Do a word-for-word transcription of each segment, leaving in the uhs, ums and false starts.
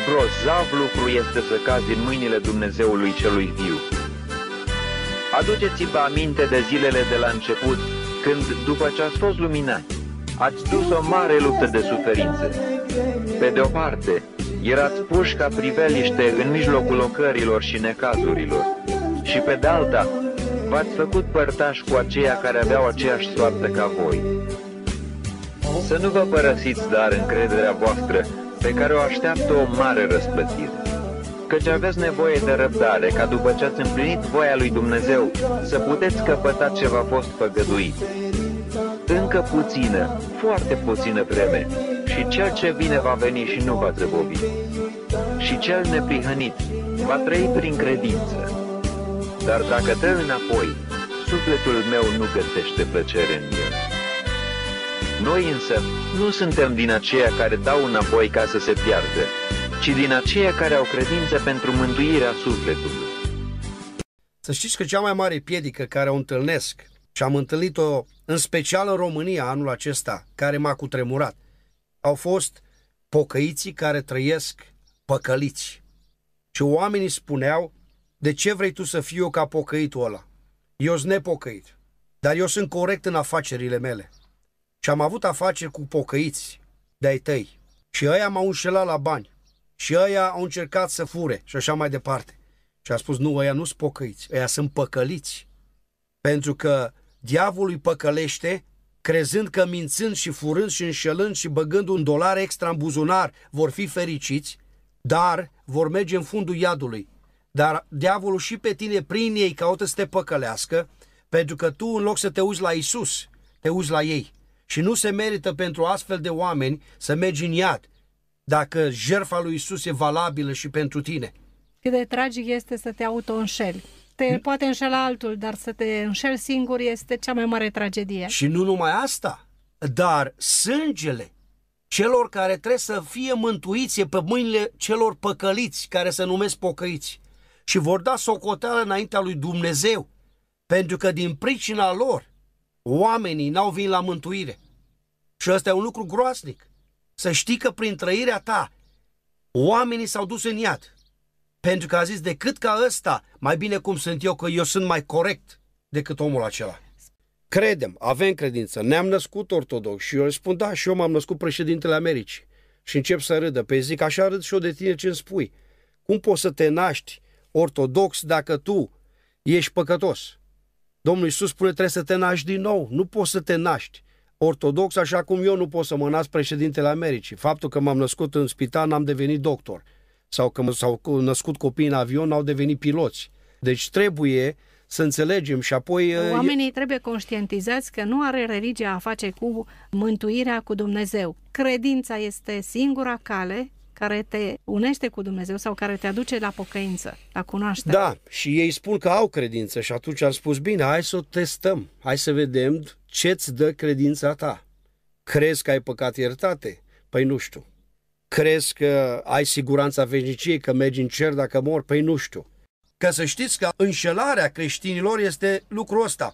grozav lucru este să cazi în mâinile Dumnezeului celui viu. Aduceți-vă aminte de zilele de la început, când, după ce ați fost luminați, ați dus o mare luptă de suferințe. Pe de o parte, erați puși ca priveliște în mijlocul ocărilor și necazurilor, și pe de alta, v-ați făcut părtași cu aceia care aveau aceeași soartă ca voi. Să nu vă părăsiți, dar, încrederea voastră, pe care o așteaptă o mare răsplătire. Căci aveți nevoie de răbdare, ca după ce ați împlinit voia lui Dumnezeu, să puteți căpăta ce v-a fost făgăduit. Încă puțină, foarte puțină vreme, și cel ce vine va veni și nu va zăbovi. Și cel neprihănit va trăi prin credință. Dar dacă dă înapoi, sufletul meu nu găsește plăcere în el. Noi însă nu suntem din aceia care dau înapoi ca să se piardă, ci din aceia care au credință pentru mântuirea sufletului. Să știți că cea mai mare piedică care o întâlnesc, și am întâlnit-o în special în România anul acesta, care m-a cutremurat, au fost pocăiții care trăiesc păcăliți. Și oamenii spuneau: de ce vrei tu să fiu eu ca pocăitul ăla? Eu sunt nepocăit, dar eu sunt corect în afacerile mele. Și am avut afaceri cu pocăiți de-ai tăi. Și ăia m-au înșelat la bani. Și ăia au încercat să fure și așa mai departe. Și a spus: nu, ăia nu sunt pocăiți, ăia sunt păcăliți. Pentru că diavolul îi păcălește, crezând că mințând și furând și înșelând și băgând un dolar extra în buzunar vor fi fericiți, dar vor merge în fundul iadului. Dar diavolul și pe tine prin ei caută să te păcălească, pentru că tu, în loc să te uiți la Isus, te uiți la ei. Și nu se merită pentru astfel de oameni să mergi în iad, dacă jertfa lui Isus e valabilă și pentru tine. Cât de tragic este să te auto-înșeli. Te poate înșela altul, dar să te înșeli singur este cea mai mare tragedie. Și nu numai asta, dar sângele celor care trebuie să fie mântuiți e pe mâinile celor păcăliți, care se numesc pocăiți. Și vor da socoteală înaintea lui Dumnezeu, pentru că din pricina lor oamenii n-au venit la mântuire. Și ăsta e un lucru groaznic. Să știi că prin trăirea ta oamenii s-au dus în iad. Pentru că a zis: decât ca ăsta, mai bine cum sunt eu, că eu sunt mai corect decât omul acela. Credem, avem credință, ne-am născut ortodox. Și eu îi spun: da, și eu m-am născut președintele Americii. Și încep să râdă. Pe zic: așa râd și eu de tine ce îmi spui. Cum poți să te naști ortodox dacă tu ești păcătos? Domnul Iisus spune: trebuie să te naști din nou. Nu poți să te naști ortodox așa cum eu nu pot să mă nasc președintele Americii. Faptul că m-am născut în spital n-am devenit doctor. Sau că s-au născut copii în avion n-au devenit piloți. Deci trebuie să înțelegem și apoi... Oamenii trebuie conștientizați că nu are religia a face cu mântuirea cu Dumnezeu. Credința este singura cale care te unește cu Dumnezeu sau care te aduce la pocăință, la cunoaștere. Da, și ei spun că au credință și atunci am spus: bine, hai să o testăm, hai să vedem ce-ți dă credința ta. Crezi că ai păcat iertate? Păi nu știu. Crezi că ai siguranța veșniciei, că mergi în cer dacă mor? Păi nu știu. Că să știți că înșelarea creștinilor este lucrul ăsta.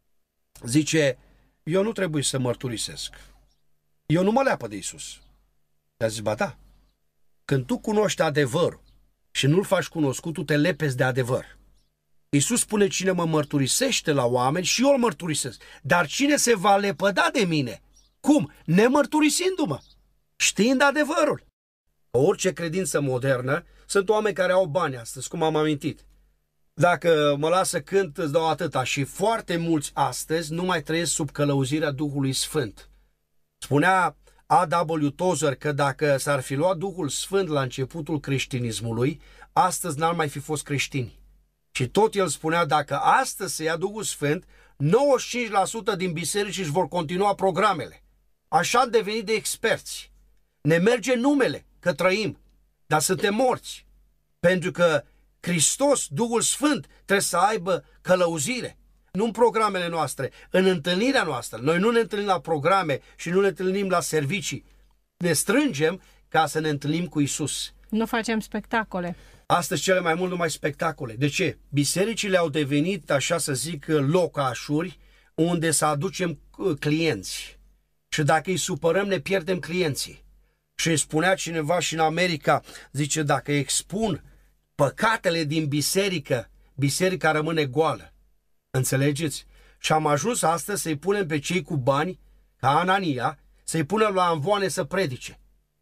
Zice: eu nu trebuie să mărturisesc. Eu nu mă leapă de Iisus. Dar zic: ba da. Când tu cunoști adevărul și nu-l faci cunoscut, tu te lepezi de adevăr. Iisus spune: cine mă mărturisește la oameni și eu îl mărturisesc. Dar cine se va lepăda de mine? Cum? Nemărturisindu-mă, știind adevărul. Orice credință modernă, sunt oameni care au bani astăzi, cum am amintit. Dacă mă lasă cânt, îți dau atâta. Și foarte mulți astăzi nu mai trăiesc sub călăuzirea Duhului Sfânt. Spunea A W Tozer că dacă s-ar fi luat Duhul Sfânt la începutul creștinismului, astăzi n-ar mai fi fost creștini. Și tot el spunea: dacă astăzi se ia Duhul Sfânt, nouăzeci și cinci la sută din biserici își vor continua programele. Așa am devenit de experți. Ne merge numele că trăim, dar suntem morți. Pentru că Hristos, Duhul Sfânt, trebuie să aibă călăuzire. Nu în programele noastre, în întâlnirea noastră. Noi nu ne întâlnim la programe și nu ne întâlnim la servicii. Ne strângem ca să ne întâlnim cu Isus. Nu facem spectacole. Astăzi cele mai mult numai spectacole. De ce? Bisericile au devenit, așa să zic, locașuri unde să aducem clienți. Și dacă îi supărăm, ne pierdem clienții. Și îmi spunea cineva și în America, zice, dacă expun păcatele din biserică, biserica rămâne goală. Înțelegeți? Și am ajuns astăzi să-i punem pe cei cu bani, ca Anania, să-i punem la amvoane să predice.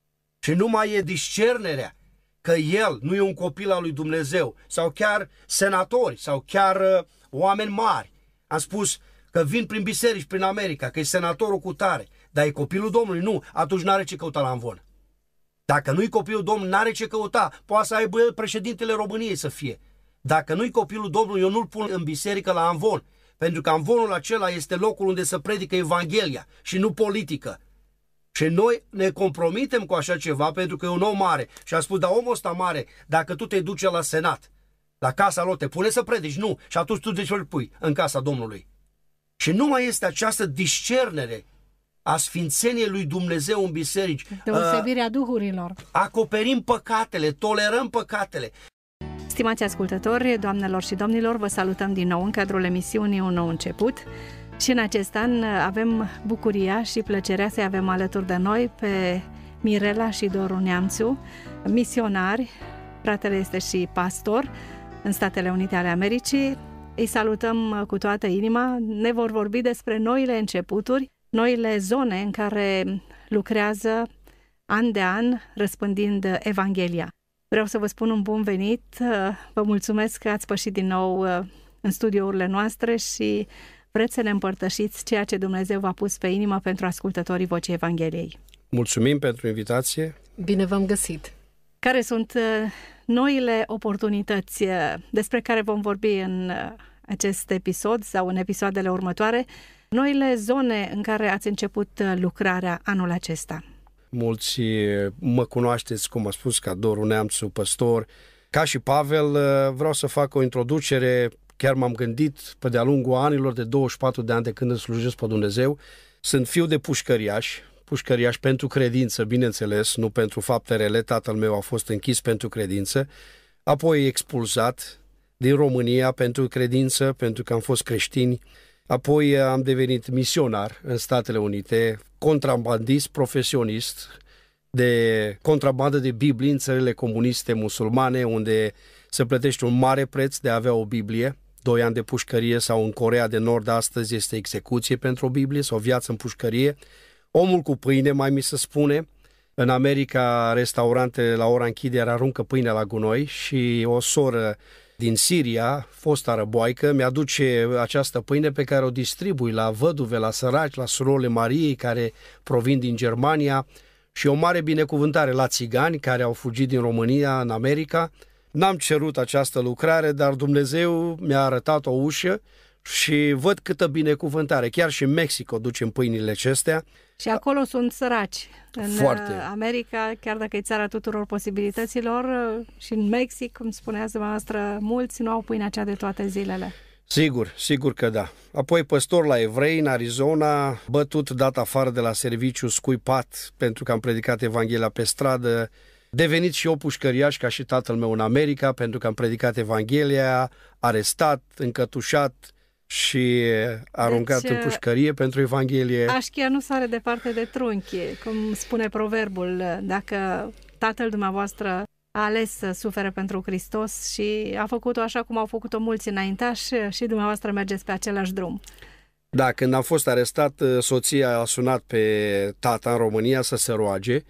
Și nu mai e discernerea că el nu e un copil al lui Dumnezeu, sau chiar senatori, sau chiar uh, oameni mari. Am spus că vin prin biserici, prin America, că e senatorul cu tare, dar e copilul Domnului? Nu, atunci n-are ce căuta la amvon. Dacă nu-i copilul Domnului, n-are ce căuta. Poate să aibă el președintele României să fie. Dacă nu-i copilul Domnului, eu nu-l pun în biserică la amvon, pentru că amvonul acela este locul unde se predică Evanghelia și nu politică. Și noi ne compromitem cu așa ceva pentru că e un om mare. Și a spus, dar omul ăsta mare, dacă tu te duci la Senat, la casa lor, te pune să predici? Nu. Și atunci tu de ce îl pui în casa Domnului? Și nu mai este această discernere a sfințeniei lui Dumnezeu în biserici. Deosebirea duhurilor. Acoperim păcatele, tolerăm păcatele. Stimați ascultători, doamnelor și domnilor, vă salutăm din nou în cadrul emisiunii Un nou început. Și în acest an avem bucuria și plăcerea să avem alături de noi pe Mirela și Doru Neamțu, misionari. Fratele este și pastor în Statele Unite ale Americii. Îi salutăm cu toată inima. Ne vor vorbi despre noile începuturi, noile zone în care lucrează an de an răspândind Evanghelia. Vreau să vă spun un bun venit. Vă mulțumesc că ați pășit din nou în studiourile noastre și vreți să ne împărtășiți ceea ce Dumnezeu v-a pus pe inimă pentru ascultătorii Vocii Evangheliei. Mulțumim pentru invitație. Bine v-am găsit. Care sunt noile oportunități despre care vom vorbi în acest episod sau în episoadele următoare, noile zone în care ați început lucrarea anul acesta? Mulți mă cunoașteți, cum a spus, ca Doru Neamțu, păstor. Ca și Pavel, vreau să fac o introducere. Chiar m-am gândit pe de-a lungul anilor, de douăzeci și patru de ani de când îl slujesc pe Dumnezeu. Sunt fiu de pușcăriaș, pușcăriaș pentru credință, bineînțeles, nu pentru fapte rele. Tatăl meu a fost închis pentru credință, apoi expulzat din România pentru credință, pentru că am fost creștini. Apoi am devenit misionar în Statele Unite, contrabandist, profesionist de contrabandă de Biblie în țările comuniste musulmane, unde se plătește un mare preț de a avea o Biblie. Doi ani de pușcărie, sau în Coreea de Nord astăzi este execuție pentru o Biblie sau viață în pușcărie. Omul cu pâine, mai mi se spune. În America, restaurantele la ora închidere aruncă pâine la gunoi și o soră din Siria, fosta răboaică, mi-aduce această pâine pe care o distribui la văduve, la săraci, la surorile Mariei care provin din Germania, și o mare binecuvântare la țigani care au fugit din România în America. N-am cerut această lucrare, dar Dumnezeu mi-a arătat o ușă și văd câtă binecuvântare. Chiar și în Mexico ducem pâinile acestea. Și acolo sunt săraci. În Foarte. America, chiar dacă e țara tuturor posibilităților, și în Mexic, cum spuneați dumneavoastră, mulți nu au pâinea cea de toate zilele. Sigur, sigur că da. Apoi păstor la evrei în Arizona, bătut, dat afară de la serviciu, scuipat pentru că am predicat Evanghelia pe stradă, devenit și eu pușcăriaș ca și tatăl meu în America pentru că am predicat Evanghelia, arestat, încătușat și aruncat deci, în pușcărie pentru Evanghelie. Așchia nu sare departe de trunchi, cum spune proverbul. Dacă tatăl dumneavoastră a ales să sufere pentru Hristos și a făcut-o așa cum au făcut-o mulți înaintași, și dumneavoastră mergeți pe același drum. Da, când am fost arestat, soția a sunat pe tata în România să se roage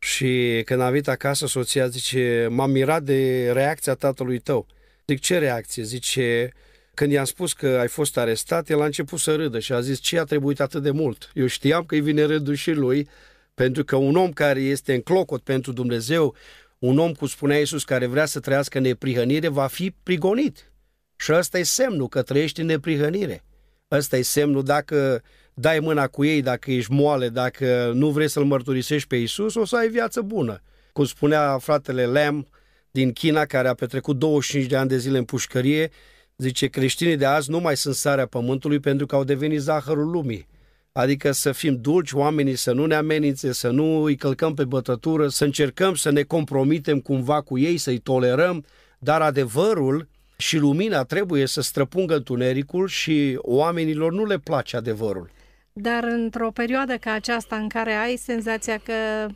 și când am venit acasă, soția zice, m-am mirat de reacția tatălui tău. Zic, ce reacție? Zice, când i-am spus că ai fost arestat, el a început să râdă și a zis, ce a trebuit atât de mult? Eu știam că îi vine rândul și lui, pentru că un om care este în clocot pentru Dumnezeu, un om, cum spunea Iisus, care vrea să trăiască în neprihănire, va fi prigonit. Și ăsta e semnul că trăiești în neprihănire. Ăsta e semnul dacă dai mâna cu ei, dacă ești moale, dacă nu vrei să-L mărturisești pe Iisus, o să ai viață bună. Cum spunea fratele Lam din China, care a petrecut douăzeci și cinci de ani de zile în pușcărie, zice, creștinii de azi nu mai sunt sarea pământului pentru că au devenit zahărul lumii. Adică să fim dulci, oamenii să nu ne amenințe, să nu îi călcăm pe bătătură, să încercăm să ne compromitem cumva cu ei, să-i tolerăm, dar adevărul și lumina trebuie să străpungă întunericul și oamenilor nu le place adevărul. Dar într-o perioadă ca aceasta în care ai senzația că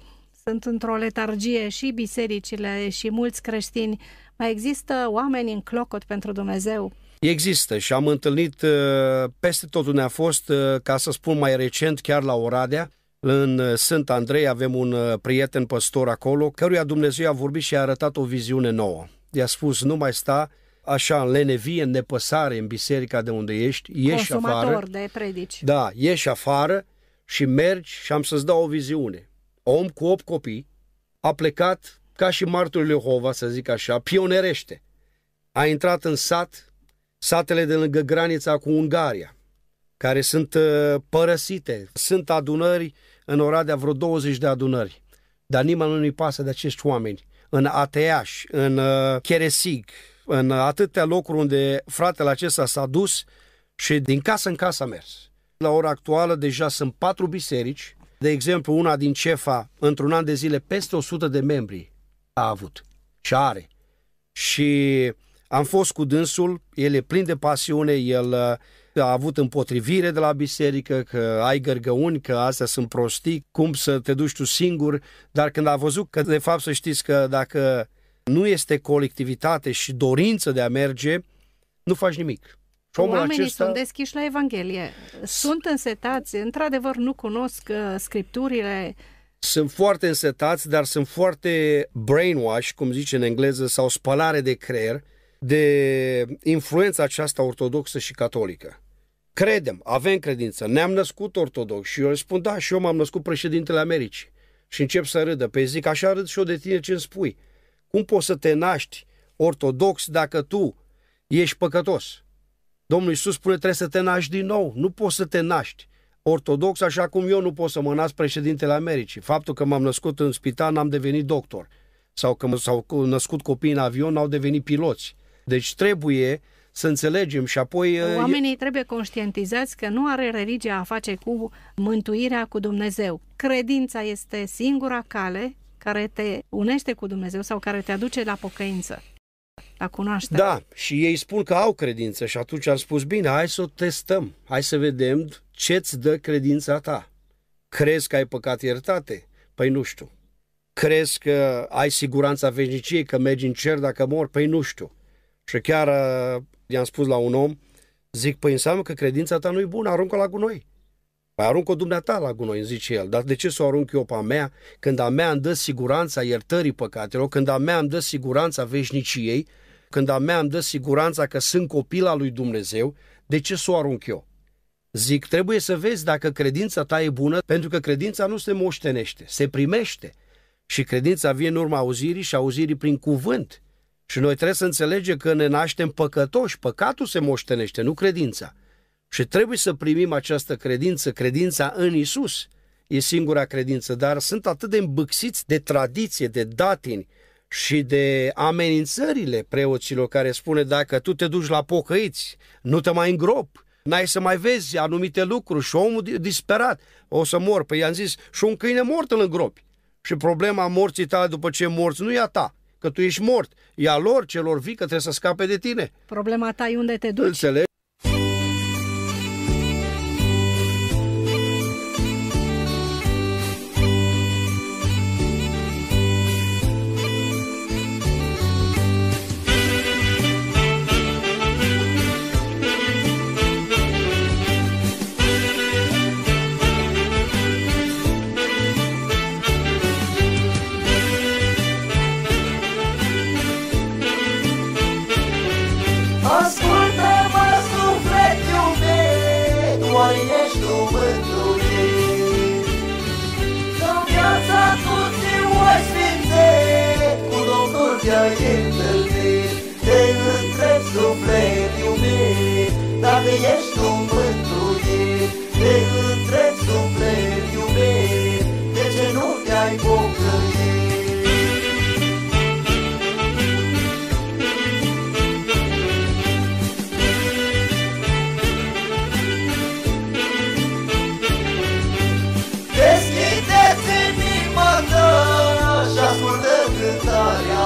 Sunt într-o letargie și bisericile și mulți creștini. Mai există oameni în clocot pentru Dumnezeu? Există și am întâlnit peste tot unde a fost, ca să spun mai recent, chiar la Oradea, în Sfânt Andrei avem un prieten păstor acolo, căruia Dumnezeu a vorbit și a arătat o viziune nouă. I-a spus, nu mai sta așa în lenevie, în nepăsare în biserica de unde ești, ieși Consumator afară. de predici. Da, ieși afară și mergi și am să-ți dau o viziune. Om cu opt copii a plecat ca și martorul Jehova, să zic așa, pionerește. A intrat în sat, satele de lângă granița cu Ungaria, care sunt uh, părăsite. Sunt adunări, în Oradea vreo douăzeci de adunări, dar nimeni nu-i pasă de acești oameni. În Ateaș, în uh, Cheresig, în atâtea locuri unde fratele acesta s-a dus și din casă în casă a mers. La ora actuală deja sunt patru biserici, de exemplu una din Cefa, într-un an de zile, peste o sută de membri a avut și are. Și am fost cu dânsul, el e plin de pasiune, el a avut împotrivire de la biserică, că ai gărgăuni, că astea sunt prostii, cum să te duci tu singur, dar când a văzut că, de fapt, să știți că dacă nu este colectivitate și dorință de a merge, nu faci nimic. Oamenii acesta... sunt deschiși la Evanghelie, sunt însetați, într-adevăr nu cunosc uh, scripturile. Sunt foarte însetați, dar sunt foarte brainwash, cum zice în engleză, sau spălare de creier, de influența aceasta ortodoxă și catolică. Credem, avem credință, ne-am născut ortodox și eu spun, da, și eu m-am născut președintele Americii. Și încep să râdă, pe zic, așa râd și eu de tine ce îmi spui. Cum poți să te naști ortodox dacă tu ești păcătos? Domnul Iisus spune, trebuie să te naști din nou, nu poți să te naști ortodox, așa cum eu nu pot să mă nasc președintele Americii. Faptul că m-am născut în spital, n-am devenit doctor. Sau că s-au născut copii în avion, n-au devenit piloți. Deci trebuie să înțelegem și apoi... Oamenii trebuie conștientizați că nu are religia a face cu mântuirea cu Dumnezeu. Credința este singura cale care te unește cu Dumnezeu sau care te aduce la pocăință, la cunoaștere. Da, și ei spun că au credință și atunci am spus, bine, hai să o testăm, hai să vedem ce-ți dă credința ta. Crezi că ai păcat iertate? Păi nu știu. Crezi că ai siguranța veșniciei, că mergi în cer dacă mor? Păi nu știu. Și chiar i-am spus la un om, zic, păi înseamnă că credința ta nu e bună, aruncă la gunoi. Păi aruncă-o dumneata la gunoi, îmi zice el, dar de ce să o arunc eu pe a mea, când a mea îmi dă siguranța iertării păcatelor, când a mea îmi dă siguranța veșniciei, când a mea îmi dă siguranța că sunt copil al lui Dumnezeu, de ce să o arunc eu? Zic, trebuie să vezi dacă credința ta e bună, pentru că credința nu se moștenește, se primește. Și credința vine în urma auzirii și auzirii prin cuvânt. Și noi trebuie să înțelegem că ne naștem păcătoși, păcatul se moștenește, nu credința. Și trebuie să primim această credință, credința în Iisus. E singura credință, dar sunt atât de îmbâxiți de tradiție, de datini și de amenințările preoților care spune dacă tu te duci la pocăiți, nu te mai îngrop, n-ai să mai vezi anumite lucruri și omul disperat, o să mor. Păi i-am zis, și un câine mort îl îngropi. Și problema morții tale după ce morți nu e a ta, că tu ești mort, e a lor, celor vii, că trebuie să scape de tine. Problema ta e unde te duci. Înțelegi? Ascultă-mă, suflet iubit, tu ești tu mântuit. În viața tu ți-o-ai sfințit, cu Domnul te-ai întâlnit. Te întreb, suflet iubit, dacă ești tu mântuit. Te întreb, suflet iubit, de ce nu te-ai pocăit? Ascultă cântarea